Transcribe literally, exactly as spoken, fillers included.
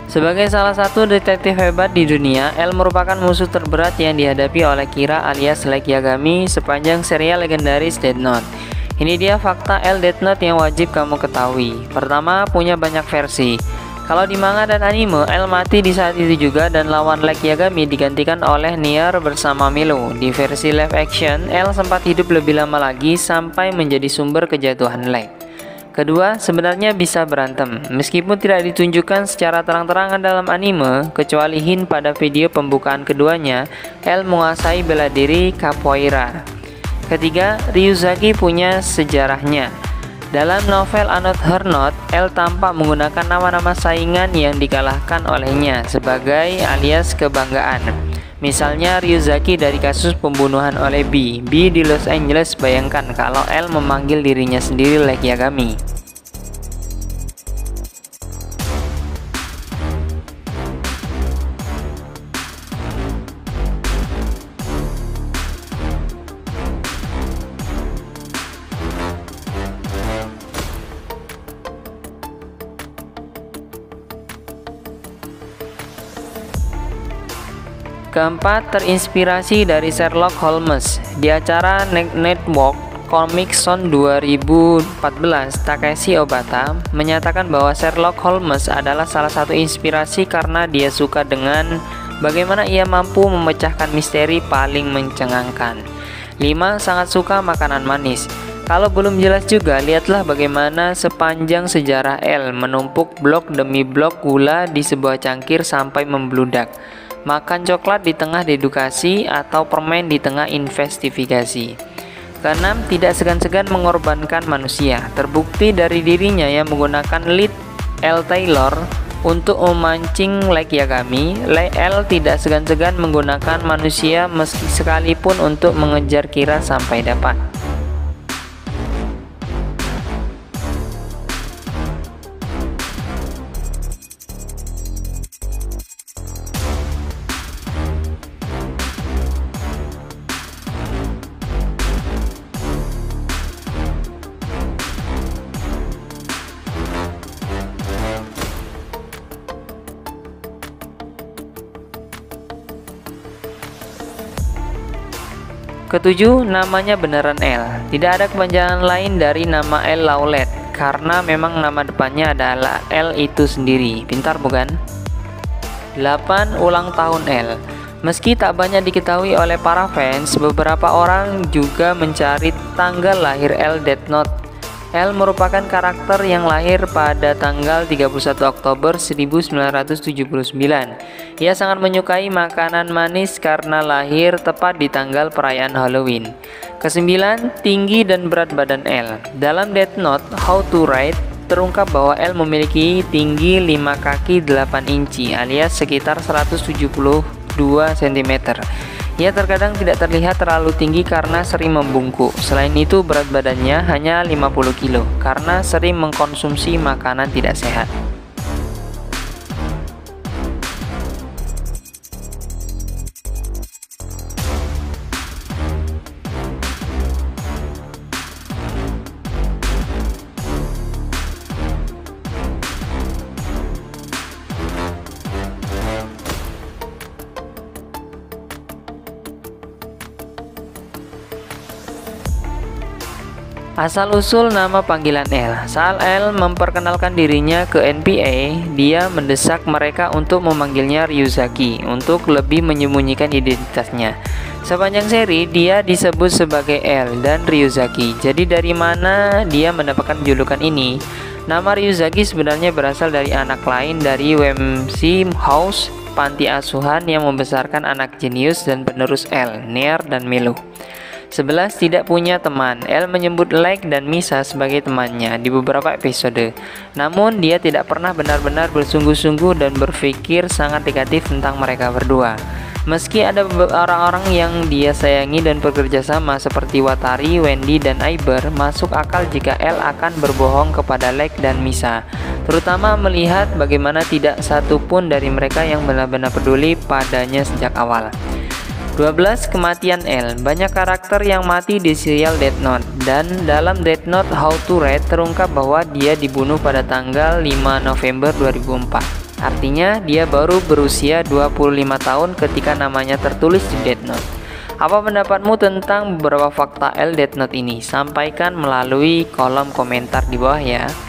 Sebagai salah satu detektif hebat di dunia, L merupakan musuh terberat yang dihadapi oleh Kira alias Light Yagami sepanjang serial legendaris Death Note. Ini dia fakta L Death Note yang wajib kamu ketahui. Pertama, punya banyak versi. Kalau di manga dan anime, L mati di saat itu juga dan lawan Light Yagami digantikan oleh Nier bersama Milo. Di versi live action, L sempat hidup lebih lama lagi sampai menjadi sumber kejatuhan Light. Kedua, sebenarnya bisa berantem. Meskipun tidak ditunjukkan secara terang-terangan dalam anime, kecuali hint pada video pembukaan keduanya, L menguasai bela diri capoeira. Ketiga, Ryuzaki punya sejarahnya. Dalam novel Anot Her Not, L tampak menggunakan nama-nama saingan yang dikalahkan olehnya sebagai alias kebanggaan. Misalnya Ryuzaki dari kasus pembunuhan oleh B. B di Los Angeles. Bayangkan kalau L memanggil dirinya sendiri Light Yagami. Keempat, terinspirasi dari Sherlock Holmes. Di acara Network Comics Son dua ribu empat belas, Takeshi Obata menyatakan bahwa Sherlock Holmes adalah salah satu inspirasi karena dia suka dengan bagaimana ia mampu memecahkan misteri paling mencengangkan. Lima, sangat suka makanan manis. Kalau belum jelas juga, lihatlah bagaimana sepanjang sejarah L menumpuk blok demi blok gula di sebuah cangkir sampai membludak. Makan coklat di tengah dedukasi atau permen di tengah investigasi. Keenam, tidak segan-segan mengorbankan manusia. Terbukti dari dirinya yang menggunakan lead L Taylor untuk memancing Light Yagami. L tidak segan-segan menggunakan manusia meski sekalipun untuk mengejar Kira sampai dapat. Ketujuh, namanya beneran L. Tidak ada kepanjangan lain dari nama L Laulette, karena memang nama depannya adalah L itu sendiri. Pintar bukan? Delapan, ulang tahun L. Meski tak banyak diketahui oleh para fans, beberapa orang juga mencari tanggal lahir L Death Note. L merupakan karakter yang lahir pada tanggal tiga puluh satu Oktober seribu sembilan ratus tujuh puluh sembilan. Ia sangat menyukai makanan manis karena lahir tepat di tanggal perayaan Halloween. Kesembilan, tinggi dan berat badan L. Dalam Death Note How to Write terungkap bahwa L memiliki tinggi lima kaki delapan inci alias sekitar seratus tujuh puluh dua sentimeter. Ia terkadang tidak terlihat terlalu tinggi karena sering membungkuk. Selain itu, berat badannya hanya lima puluh kilo karena sering mengkonsumsi makanan tidak sehat. Asal-usul nama panggilan L. Saat L memperkenalkan dirinya ke N P A, dia mendesak mereka untuk memanggilnya Ryuzaki untuk lebih menyembunyikan identitasnya. Sepanjang seri, dia disebut sebagai L dan Ryuzaki. Jadi dari mana dia mendapatkan julukan ini? Nama Ryuzaki sebenarnya berasal dari anak lain dari W M C House, panti asuhan yang membesarkan anak jenius dan penerus L, Nier dan Milo. Sebelas, tidak punya teman. L menyebut Light dan Misa sebagai temannya di beberapa episode. Namun dia tidak pernah benar-benar bersungguh-sungguh dan berpikir sangat negatif tentang mereka berdua. Meski ada orang-orang yang dia sayangi dan bekerja sama seperti Watari, Wendy, dan Aiber, masuk akal jika L akan berbohong kepada Light dan Misa, terutama melihat bagaimana tidak satu pun dari mereka yang benar-benar peduli padanya sejak awal. dua belas. Kematian L. Banyak karakter yang mati di serial Death Note, dan dalam Death Note How to Write terungkap bahwa dia dibunuh pada tanggal lima November dua ribu empat. Artinya dia baru berusia dua puluh lima tahun ketika namanya tertulis di Death Note. Apa pendapatmu tentang beberapa fakta L Death Note ini? Sampaikan melalui kolom komentar di bawah ya.